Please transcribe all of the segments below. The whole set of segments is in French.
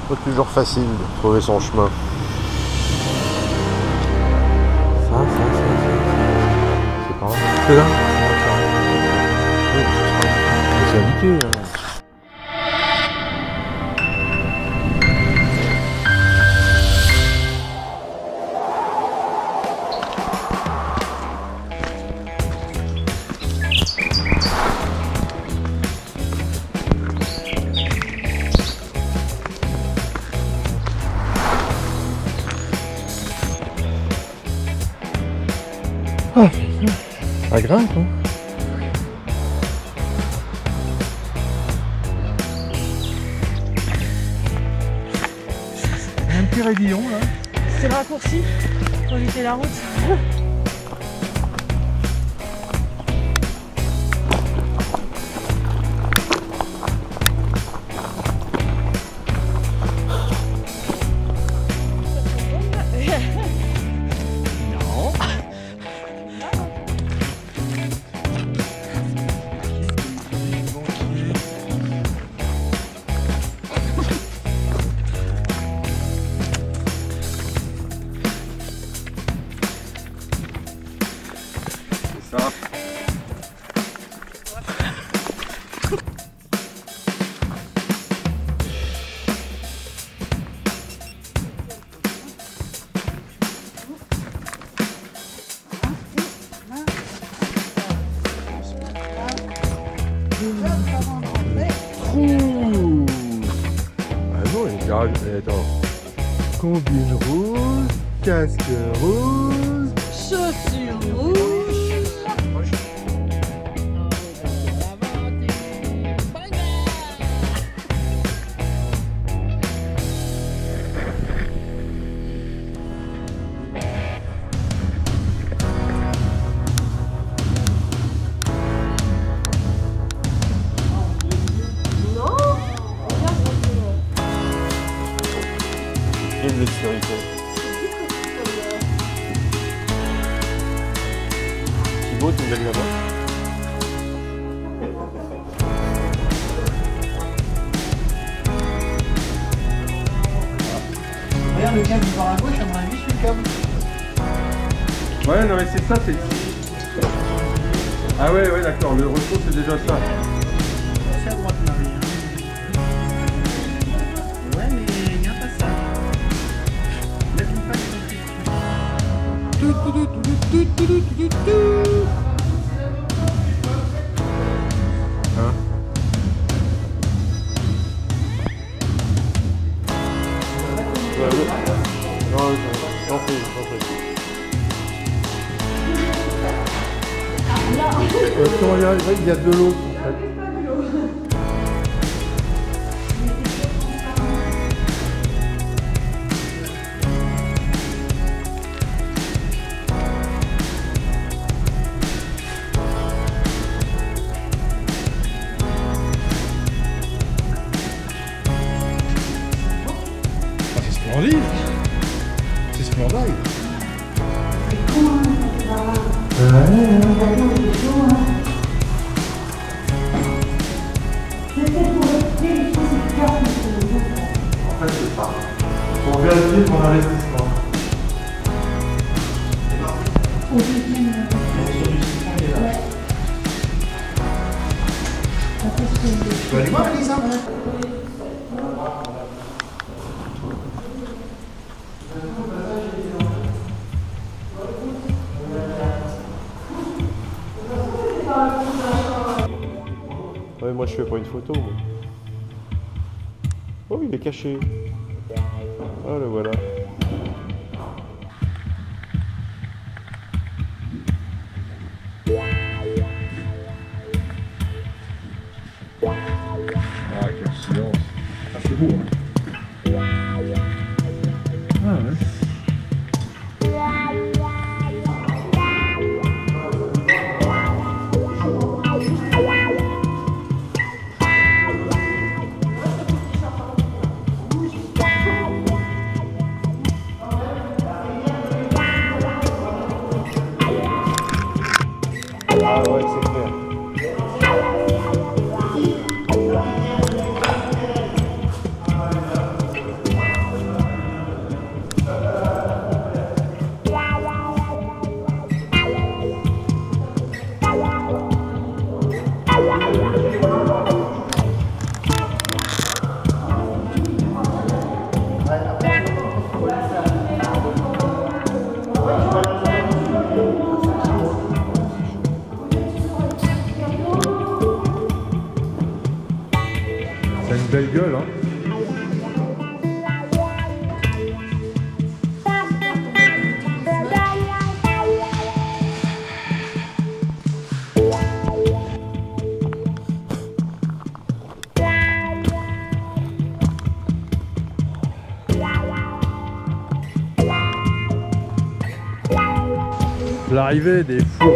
Pas toujours facile de trouver son chemin. Ça. C'est pas grave. C'est là. On s'est habitué. Ah, ça grimpe, hein. Un petit raidillon là. C'est le raccourci pour éviter la route. Ça. Ah non, il y a une garage. Attends. Combine rouge, casque rouge. Chaussures rouges. Et de l'extérieur. Thibaut, tu me donnes la main. Regarde le câble par la gauche, à mon avis, je suis le câble. Ouais, non mais c'est ça, c'est ici. Ah ouais, d'accord, le retour c'est déjà ça. C'est à droite, Marie. Ouais, mais il y a un passage. Lève une patte Hein? Non, j'en prie. Il y a de l'eau en fait. C'est splendide. C'est splendide. En fait, c'est ça. Pour vérifier ton investissement. Tu peux aller voir, Elisa? Ouais, moi je fais pas une photo. Moi. Oh, il est caché. Ah, le voilà. Ah, quel silence. Ah, c'est beau, hein. Ah, ouais. Ah ouais, c'est clair. C'est une belle gueule, hein. L'arrivée des fourbes.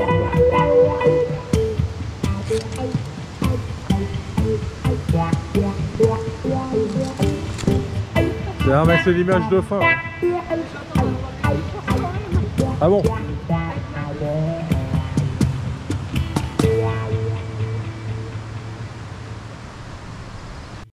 C'est mais c'est l'image de fin. Ah bon?